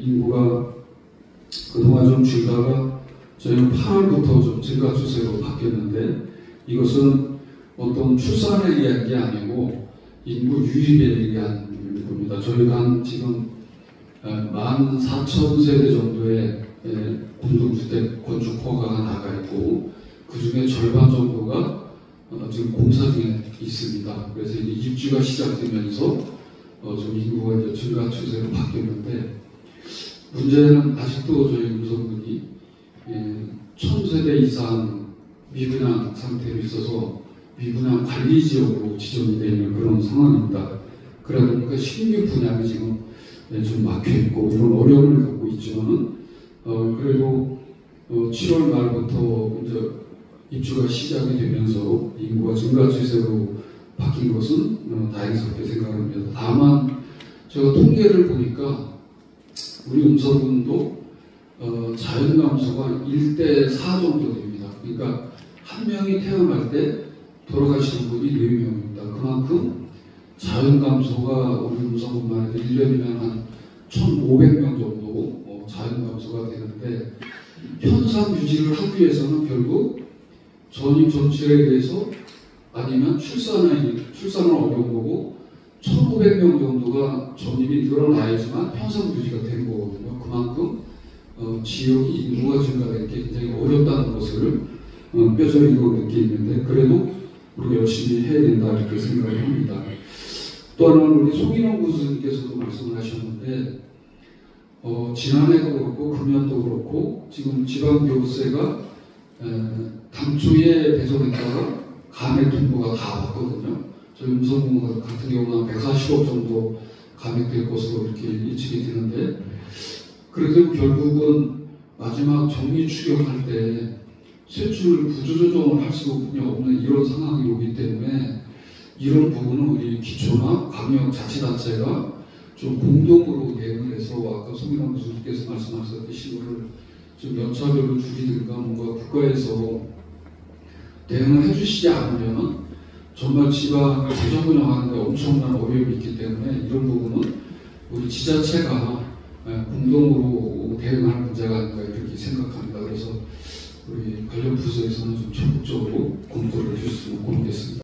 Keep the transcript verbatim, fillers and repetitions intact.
인구가 그동안 좀 줄다가 저희는 팔월부터 좀 증가 추세로 바뀌었는데, 이것은 어떤 출산에 의한 게 아니고 인구 유입에 의한 겁니다. 저희가 한 지금 만 사천 세대 정도의 공동주택 건축 허가가 나가 있고, 그 중에 절반 정도가 지금 공사 중에 있습니다. 그래서 이제 입주가 시작되면서 좀 인구가 이제 증가 추세로 바뀌었는데, 문제는 아직도 저희 음성군이 천 세대 이상 미분양 상태로 있어서 미분양 관리 지역으로 지정이 되어 있는 그런 상황입니다. 그러다 보니까 신규 분양이 지금 좀 막혀 있고 이런 어려움을 겪고 있지만은 어 그래도 어 칠월 말부터 이제 입주가 시작이 되면서 인구가 증가 추세로 바뀐 것은 어 다행스럽게 생각합니다. 다만 제가 통계를 보니까 우리 음성군도 어 자연 감소가 일 대 사 정도 됩니다. 그러니까 한 명이 태어날 때 돌아가시는 분이 네 명입니다. 그만큼 자연 감소가 우리 음성군만 해도 일 년이면 한 천오백 명 정도 어, 자연 감소가 되는데, 현상 유지를 하기 위해서는 결국 전입 전출에 대해서 아니면 출산을, 출산은 어려운 거고 천오백 명 정도가 전입이 늘어나야지만 현상 유지가 되는 거거든요. 그만큼 어, 지역이 인구가 증가된 게 굉장히 어렵다는 것을 어, 뼈저리 느끼는데, 그래도 우리가 열심히 해야 된다 이렇게 생각을 합니다. 또 하나는 우리 송인원 교수님께서도 말씀을 하셨는데, 어, 지난해도 그렇고 금년도 그렇고 지금 지방교세가 당초에 배정했다가 감액 통보가 다 왔거든요. 저희 음성공사 같은 경우는 백사십억 정도 감액될 것으로 이렇게 예측이 되는데, 그래도 결국은 마지막 정리 추경할 때 세출 구조조정을 할 수밖에 없는 이런 상황이 오기 때문에, 이런 부분은 우리 기초나 광역자치단체가 좀 공동으로 대응을 해서 아까 송인원 교수님께서 말씀하셨듯이 이거를 좀 연차별로 줄이든가 뭔가 국가에서 대응을 해주시지 않으면 정말 지방 재정 운영하는데 엄청난 어려움이 있기 때문에, 이런 부분은 우리 지자체가 공동으로 대응할 문제가 아닌가 이렇게 생각합니다. 그래서 우리 관련 부서에서는 좀 적극적으로 검토를 해주셨으면 고맙겠습니다.